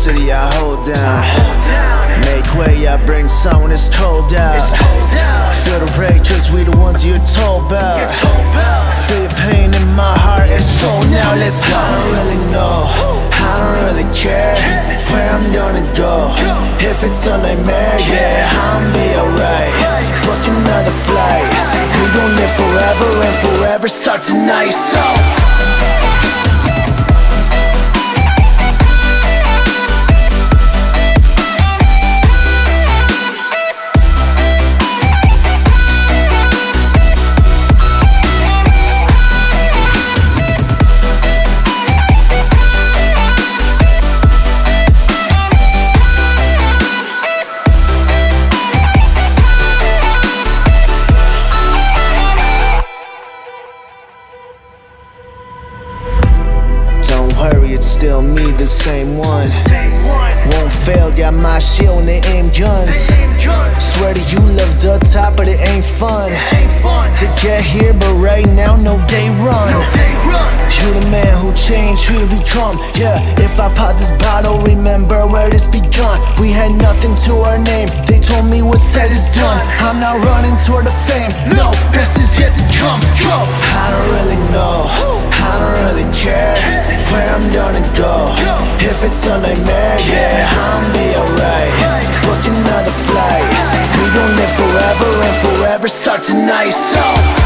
city I hold down. Make way, I bring sun when it's cold out. Feel the rage cause we the ones you're told about. Feel your pain in my heart, it's so now, let's go. I don't really know, I don't really care where I'm gonna go. If it's a nightmare, yeah, I'll be alright. Book another flight. We gon' live forever and forever start tonight, so it's still me, the same one. Won't fail, got my shield and they aim guns. Swear to you, love the top, but it ain't fun to get here, but right now, no day run. You the man who changed, who you become. Yeah, if I pop this bottle, remember where this begun. We had nothing to our name, they told me what's said is done. I'm not running toward the fame, no, best is yet to come. Go. I don't really know, I don't really care where I'm gonna go. If it's a nightmare, yeah, I'll be alright. Book another flight. We gon' live forever and forever start tonight, so